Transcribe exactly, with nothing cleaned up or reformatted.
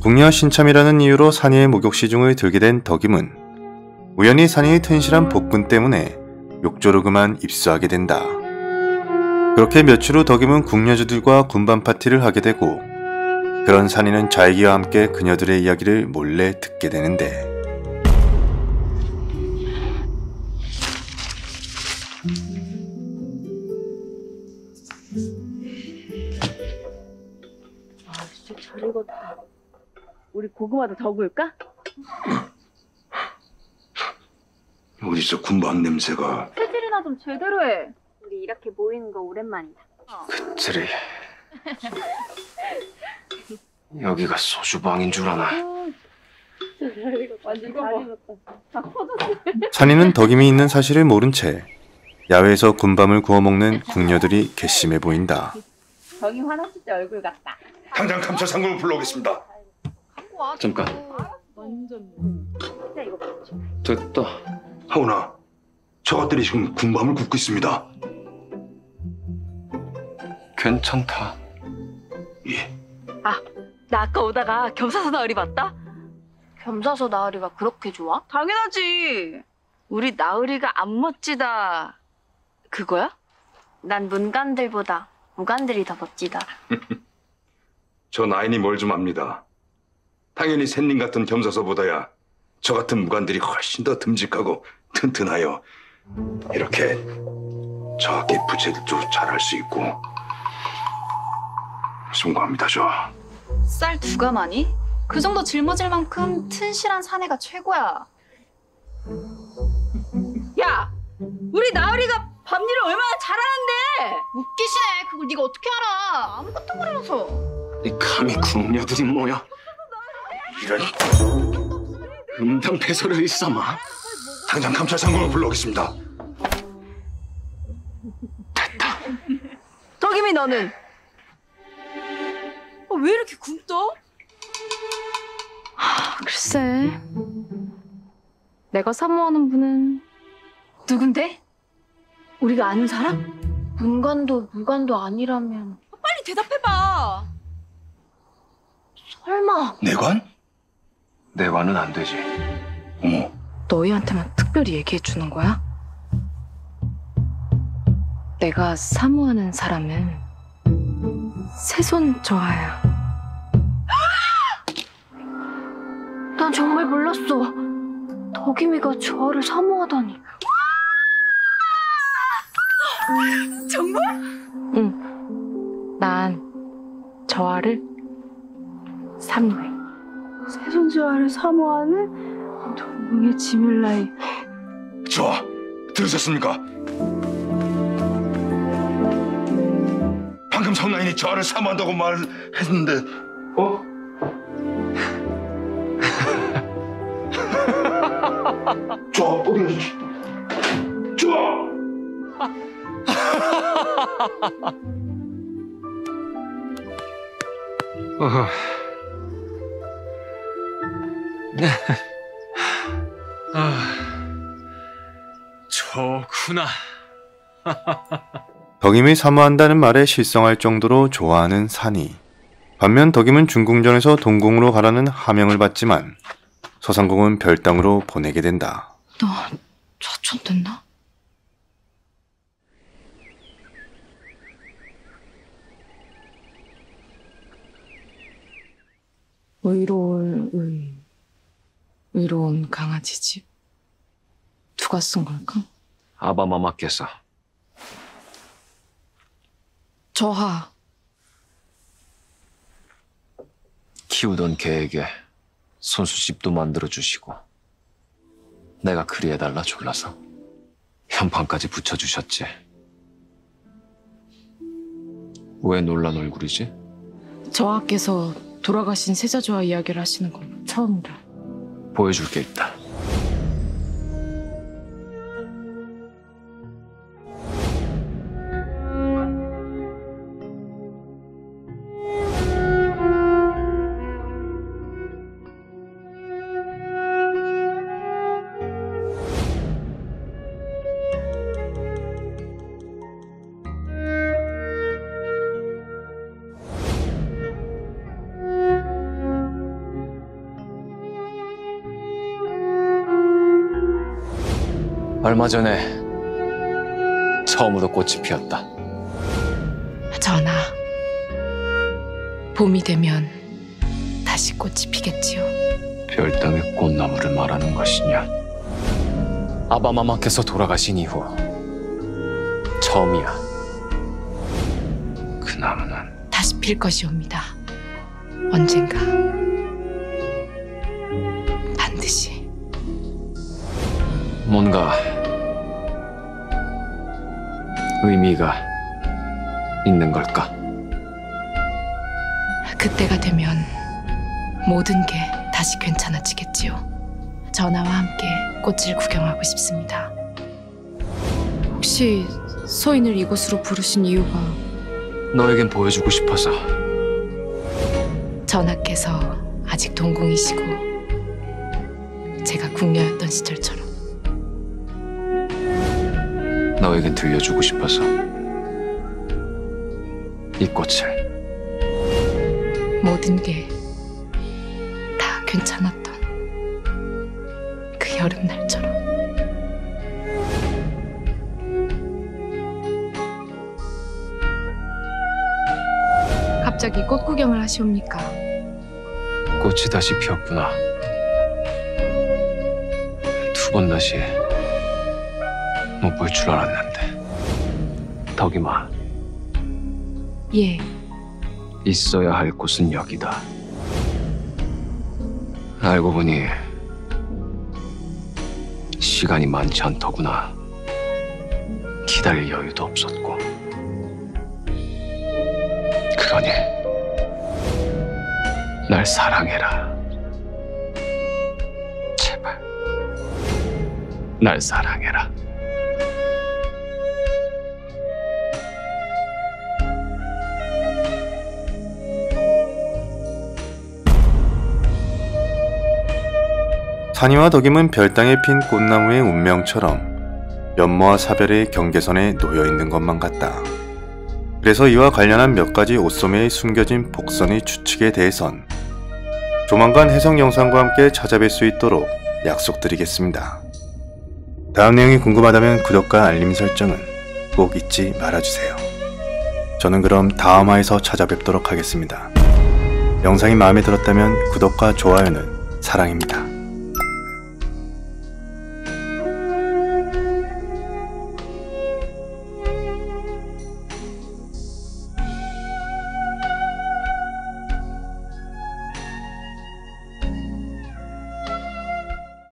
궁녀 신참이라는 이유로 산이의 목욕시 중을 들게 된 덕임은 우연히 산이의 튼실한 복근 때문에 욕조로 그만 입수하게 된다. 그렇게 며칠 후 덕임은 궁녀주들과 군밤 파티를 하게 되고 그런 산이는 자이기와 함께 그녀들의 이야기를 몰래 듣게 되는데 아 진짜 잘 익었다. 우리 고구마도 더 구울까? 어디서 군밤 냄새가. 체질이나 좀 제대로 해. 우리 이렇게 모이는 거 오랜만이다. 그들이 여기가 소주방인 줄 아나. 완전 잘 익었다. 다 퍼졌어. 산이는 덕임이 있는 사실을 모른 채 야외에서 군밤을 구워 먹는 궁녀들이 괘씸해 보인다. 정이 화났을 때 얼굴 같다. 당장 감찰 상군을 불러오겠습니다. 잠깐. 완전. 자 이거 봐. 됐다. 하오나, 저것들이 지금 군밤을 굽고 있습니다. 괜찮다. 예. 아, 나 아까 오다가 겸사서 나으리 봤다? 겸사서 나으리가 그렇게 좋아? 당연하지. 우리 나으리가 안 멋지다. 그거야? 난 문관들보다 무관들이 더 멋지다. 저 나인이 뭘 좀 압니다. 당연히 샌님 같은 겸사서보다야 저 같은 무관들이 훨씬 더 듬직하고 튼튼하여 이렇게 정확히 부채도 잘할 수 있고. 숭고합니다, 저. 쌀 두 가마니? 그 정도 짊어질 만큼 튼실한 사내가 최고야. 야! 우리 나으리가 밤일을 얼마나 잘하는데! 웃기시네. 그걸 네가 어떻게 알아? 아무것도 몰라서. 이 감히 궁녀들이 뭐야? 이런 음탕패소를 일삼아. 당장 감찰 상군을 불러오겠습니다. 됐다. 덕임이 너는? 어, 왜 이렇게 굶떠? 아, 글쎄. 내가 사모하는 분은 누군데? 우리가 아는 사람? 문관도 무관도 아니라면 빨리 대답해봐. 설마 내관? 내관은 안 되지. 어머. 너희한테만 특별히 얘기해 주는 거야? 내가 사모하는 사람은 세손 저하야. 난 정말 몰랐어. 덕임이가 저하를 사모하다니. 정말? 응. 난 저하를 사모해. 세손 저하를 사모하는 동궁의 지밀라이. 좋아. 들으셨습니까? 방금 성나인이 저하를 사모한다고 말했는데. 어? 좋아. 어디 가서 좋아. 어허. 네. 아, 좋구나. 덕임이 사모한다는 말에 실성할 정도로 좋아하는 산이. 반면 덕임은 중궁전에서 동궁으로 가라는 하명을 받지만 서상궁은 별당으로 보내게 된다. 너 좌천됐나? 의로울 의 의로운 강아지 집 누가 쓴 걸까? 아바마마께서. 저하. 키우던 개에게 손수집도 만들어주시고 내가 그리해달라 졸라서 현판까지 붙여주셨지. 왜 놀란 얼굴이지? 저하께서 돌아가신 세자조와 이야기를 하시는 건 처음이라. 보여줄 게 있다. 얼마 전에 처음으로 꽃이 피었다. 전하, 봄이 되면 다시 꽃이 피겠지요. 별땅의 꽃나무를 말하는 것이냐? 아바마마께서 돌아가신 이후 처음이야. 그 나무는 다시 필 것이옵니다. 언젠가 반드시. 뭔가 의미가 있는 걸까? 그때가 되면 모든 게 다시 괜찮아지겠지요. 전하와 함께 꽃을 구경하고 싶습니다. 혹시 서인을 이곳으로 부르신 이유가? 너에겐 보여주고 싶어서. 전하께서 아직 동궁이시고 제가 궁녀였던 시절처럼. 너에게 들려주고 싶어서. 이 꽃을. 모든 게 다 괜찮았던 그 여름날처럼. 갑자기 꽃 구경을 하시옵니까? 꽃이 다시 피었구나. 두 번 다시 못 볼 줄 알았는데. 덕이마, 예, 있어야 할 곳은 여기다. 알고 보니 시간이 많지 않더구나. 기다릴 여유도 없었고. 그러니 날 사랑해라. 제발 날 사랑해라. 산이와 덕임은 별땅에 핀 꽃나무의 운명처럼 연모와 사별의 경계선에 놓여있는 것만 같다. 그래서 이와 관련한 몇 가지 옷소매에 숨겨진 복선의 추측에 대해선 조만간 해석 영상과 함께 찾아뵐 수 있도록 약속드리겠습니다. 다음 내용이 궁금하다면 구독과 알림 설정은 꼭 잊지 말아주세요. 저는 그럼 다음 화에서 찾아뵙도록 하겠습니다. 영상이 마음에 들었다면 구독과 좋아요는 사랑입니다.